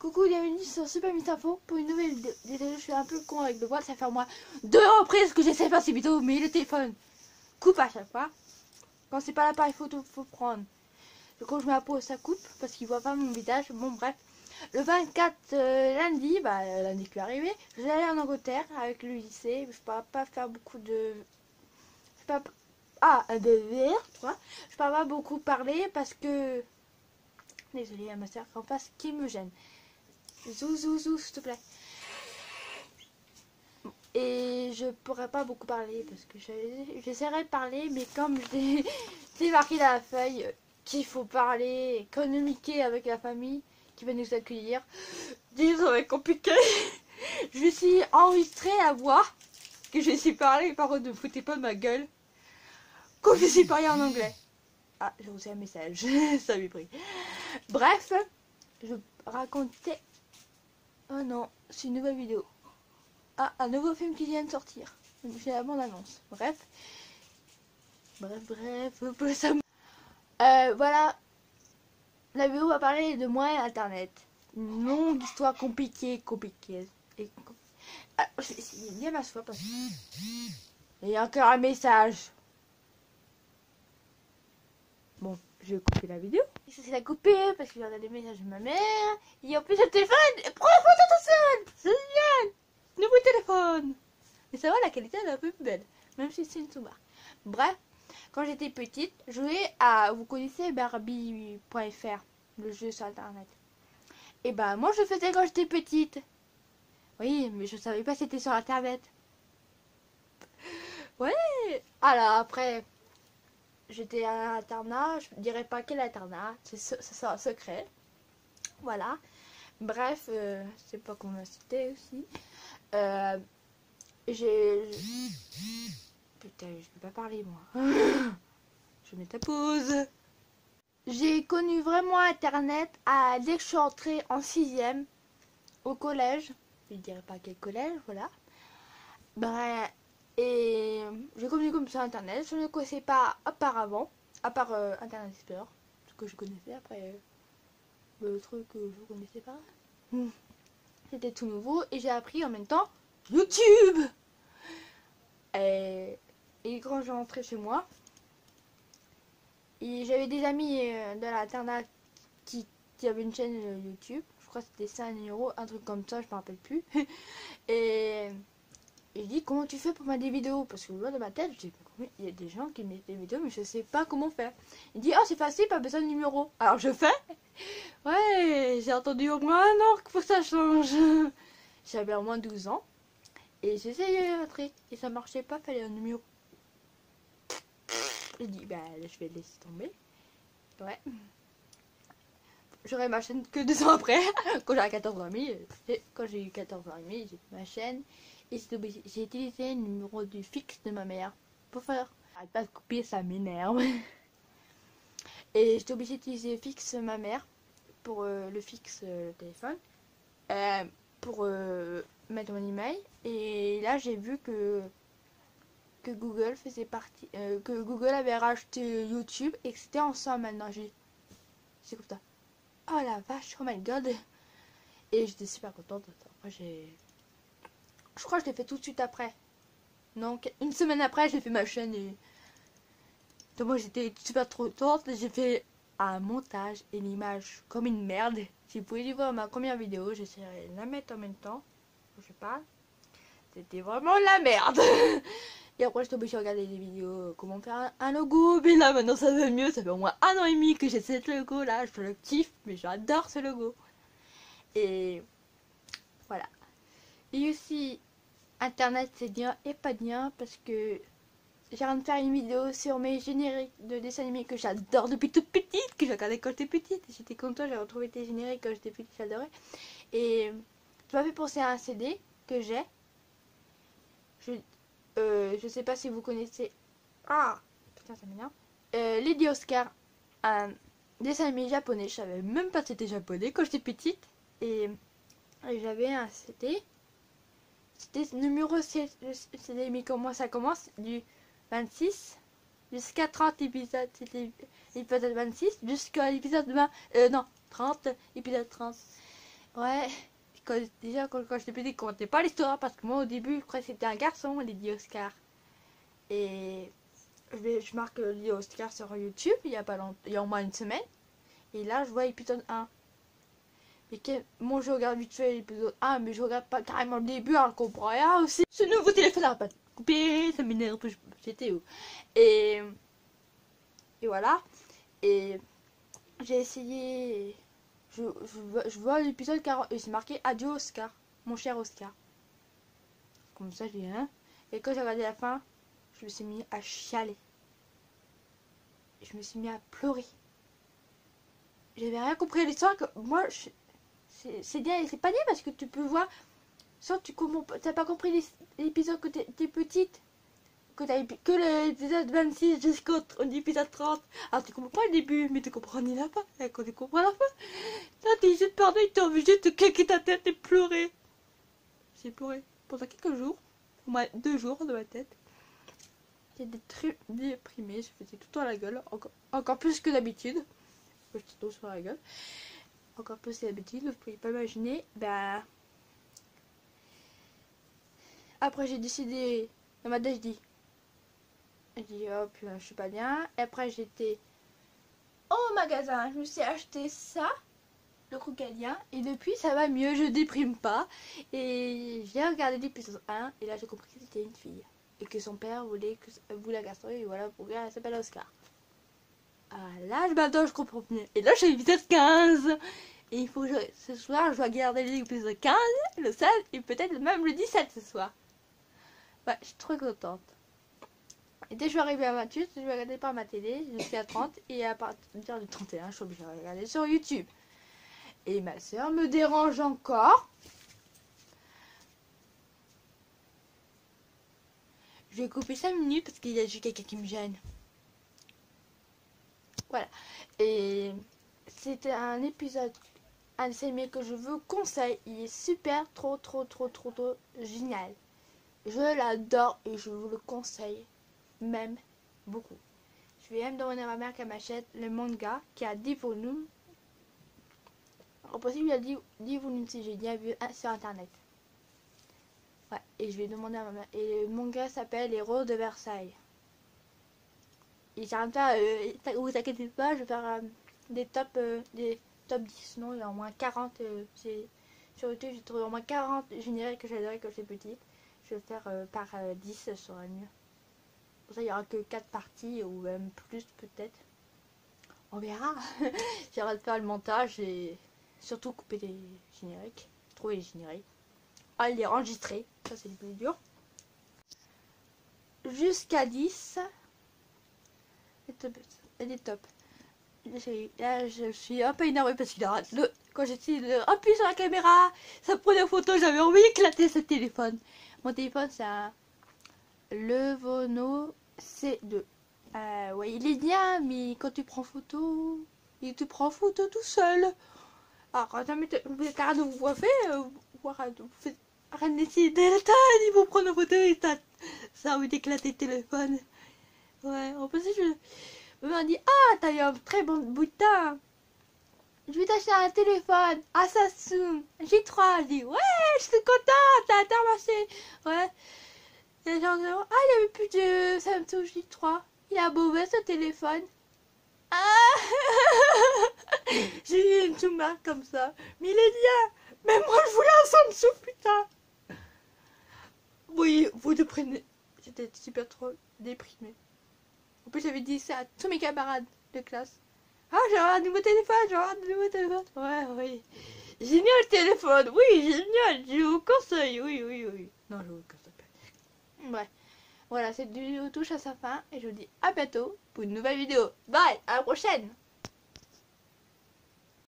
Coucou, bienvenue sur Super Miss Info pour une nouvelle vidéo. Désolé, je suis un peu con avec le voix, ça fait au moins 2 reprises que j'essaie de faire ces vidéos, mais le téléphone coupe à chaque fois. Quand c'est pas l'appareil photo, faut prendre. Et quand je mets la pause, ça coupe parce qu'il voit pas mon visage. Bon, bref. Le 24 lundi, lundi qui est arrivé, je vais aller en Angleterre avec le lycée. Je pourrais pas faire beaucoup de. Je peux pas. Ah, de VR, tu vois. Je peux pas beaucoup parler parce que. Désolée, à ma soeur en face qui me gêne. Zou, s'il te plaît. Et je pourrais pas beaucoup parler parce que j'essaierai de parler, mais comme j'ai marqué dans la feuille qu'il faut parler, communiquer avec la famille qui va nous accueillir, dis, ça va être compliqué. Je me suis enregistrée à voix que je suis parler, par contre ne foutez pas de ma gueule comme je suis parlé en anglais. Ah, j'ai reçu un message, ça lui pris. Bref, je racontais. Oh non, c'est une nouvelle vidéo. Ah, un nouveau film qui vient de sortir. J'ai la bande-annonce. Bref, ça. Voilà. La vidéo va parler de moi et Internet. Une longue histoire compliquée. Et... Ah, c'est bien ma foi parce que... Il y a encore un message. Bon, je vais couper la vidéo. C'est la couper parce qu'il y en a des messages de ma mère. Et en plus le téléphone. Prends la photo tout seul. C'est génial. Nouveau téléphone. Mais ça va, la qualité elle est un peu plus belle. Même si c'est une sous-marque. Bref, quand j'étais petite, je jouais à... Vous connaissez Barbie.fr, le jeu sur internet. Et bah moi je faisais quand j'étais petite. Oui, mais je savais pas si c'était sur internet. Ouais. Alors après, j'étais à l'internat. Je dirais pas quel internat. C'est un secret. Voilà. Bref, je sais pas comment c'était aussi. Putain, je peux pas parler moi. Je mets ta pause. J'ai connu vraiment internet dès que je suis entrée en 6ème au collège. Je dirais pas quel collège, voilà. Et j'ai connu comme ça internet. Je ne connaissais pas auparavant, à part Internet Explorer, ce que je connaissais. Après, le truc que je connaissais pas. C'était tout nouveau et j'ai appris en même temps YouTube. Et quand je rentrais chez moi, j'avais des amis de l'internat qui avaient une chaîne YouTube. Je crois que c'était 5 €, un truc comme ça, je me rappelle plus. Et je dis comment tu fais pour mettre des vidéos? Parce que moi dans ma tête, je dis il y a des gens qui mettent des vidéos mais je sais pas comment faire. Il dit oh c'est facile, pas besoin de numéro. Alors je fais. Ouais, j'ai entendu au moins un an pour que ça change. J'avais au moins 12 ans. Et j'essayais un truc et ça marchait pas, fallait un numéro. J'ai dit bah je vais laisser tomber. Ouais. J'aurai ma chaîne que 2 ans après, quand j'aurai 14 ans et demi. Quand j'ai eu 14 ans et demi, j'ai fait ma chaîne. Et j'ai utilisé le numéro du fixe de ma mère pour faire. Arrête pas de couper, ça m'énerve. Et j'étais obligée d'utiliser le fixe de ma mère pour le fixe téléphone. Pour mettre mon email. Et là j'ai vu que Google faisait partie, que Google avait racheté YouTube et que c'était ensemble maintenant. C'est comme ça. Oh la vache, oh my god. Et j'étais super contente. Après je crois que je l'ai fait tout de suite après. Donc une semaine après j'ai fait ma chaîne et donc moi j'étais super trop contente. J'ai fait un montage et l'image comme une merde. Si vous pouvez voir ma première vidéo, j'essaierai de la mettre en même temps. Je sais pas. C'était vraiment la merde. Et après, je suis obligée de regarder des vidéos comment faire un logo. Mais là, maintenant, ça va mieux. Ça fait au moins 1 an et demi que j'ai ce logo là. Je le kiffe, mais j'adore ce logo. Et voilà. Et aussi, Internet, c'est bien et pas bien parce que j'ai envie de faire une vidéo sur mes génériques de dessins animés que j'adore depuis toute petite, que j'ai regardé quand j'étais petite. J'étais contente, j'ai retrouvé tes génériques quand j'étais petite, j'adorais. Et tu m'as fait penser à un CD que j'ai. Je sais pas si vous connaissez. Ah putain, ça m'énerve. Lady Oscar, un dessin animé japonais. Je savais même pas que c'était japonais quand j'étais petite. Et j'avais un CD. C'était numéro 7. Le CD, mais comment ça commence du 26 jusqu'à 30 épisodes. C'était l'épisode 26 jusqu'à l'épisode 20. Non, 30, épisode 30. Ouais, déjà quand j'étais petite, je comprenais pas l'histoire parce que moi au début je croyais que c'était un garçon, Lady Oscar. Et je marque Lady Oscar sur YouTube il y a pas longtemps, il y a au moins une semaine. Et là je vois épisode 1. Mais moi je regarde vite fait l'épisode 1, mais je regarde pas carrément le début, alors je comprends rien aussi. Ce nouveau téléphone n'arrête pas de couper, ça m'énerve, j'étais où. Et, et voilà. Et j'ai essayé. Je vois l'épisode 40 et c'est marqué Adieu Oscar, mon cher Oscar. Comme ça, je dis hein. Et quand j'ai regardé la fin, je me suis mis à chialer. Je me suis mis à pleurer. J'avais rien compris à l'histoire que moi, c'est bien et c'est pas bien parce que tu peux voir. Soit tu t'as pas compris l'épisode que t'es petite. Que l'épisode 26 jusqu'au l'épisode 30. Alors tu comprends pas le début, mais tu comprends ni la fin. Et quand tu comprends la fin, là t'es juste perdu, t'es obligé de claquer ta tête et pleurer. J'ai pleuré pendant quelques jours, au moins 2 jours dans ma tête. J'étais très déprimée, je faisais tout le temps la gueule, encore plus que d'habitude. J'étais tout sur la gueule. Encore plus que d'habitude, vous pouvez pas imaginer. Ben. Après j'ai décidé, dans ma tête je dis hop, je suis pas bien. Et après j'étais au magasin, je me suis acheté ça, le Rougalien, et depuis ça va mieux, je déprime pas. Et j'ai regardé l'épisode 1 et là j'ai compris que c'était une fille. Et que son père voulait la castrer, et voilà pourquoi elle s'appelle Oscar. Ah là, maintenant je comprends mieux. Et là je suis à l'épisode 15. Et il faut que ce soir je dois garder l'épisode 15, le 16 et peut-être même le 17 ce soir. Ouais, je suis trop contente. Et dès que je suis arrivée à 28, je vais regarder par ma télé, je suis à 30 et à partir du 31, je suis obligée de regarder sur YouTube. Et ma soeur me dérange encore. Je vais couper 5 minutes parce qu'il y a juste quelqu'un qui me gêne. Voilà. Et c'était un épisode, un dessin animé que je vous conseille. Il est super, trop génial. Je l'adore et je vous le conseille même beaucoup. Je vais même demander à ma mère qu'elle m'achète le manga qui a 10 volumes. Au possible, il y a 10 volumes si j'ai bien vu sur internet. Ouais, et je vais demander à ma mère. Et le manga s'appelle Les Roses de Versailles. Et j'arrête pas, vous inquiétez pas, je vais faire des top 10. Non, il y a au moins 40. Sur YouTube, j'ai trouvé au moins 40 génériques que j'adorais quand j'étais petite. Je vais faire par 10 sur un mieux. Pour ça, il n'y aura que 4 parties ou même plus peut-être. On verra. J'arrête de faire le montage et surtout couper les génériques. Trouver les génériques. Ah, les enregistrer. Ça, c'est le plus dur. Jusqu'à 10. Elle est top. Là, je suis un peu énervée parce qu'il arrête. Quand j'essayais de appuyer sur la caméra, ça prenait une photo, j'avais envie d'éclater ce téléphone. Mon téléphone, c'est un Lenovo C2. Ouais, il est bien, mais quand tu prends photo, il te prend photo tout seul. Alors, quand vous êtes arrêté de vous coiffer, arrête d'essayer d'être ils vont prendre une photo et ça a envie d'éclater le téléphone. Ouais, en plus, je me dis, ah, t'as eu un très bon bout de temps. Je vais t'acheter un téléphone, un Samsung J3. Je dis, ouais, je suis contente, t'as intermarché. Ouais. Et genre, ah, il n'y avait plus de Samsung J3. Il a mauvais ce téléphone. Ah j'ai eu une sous-marque comme ça. Mais il est bien. Mais moi, je voulais un Samsung, putain. Oui, vous le prenez. J'étais super trop déprimée. En plus, j'avais dit ça à tous mes camarades de classe. Ah, j'ai un nouveau téléphone, j'ai un nouveau téléphone. Ouais, oui. Génial le téléphone, oui, génial. Je vous conseille, oui. Non, je vous conseille pas. Bref. Voilà, cette vidéo touche à sa fin et je vous dis à bientôt pour une nouvelle vidéo. Bye, à la prochaine.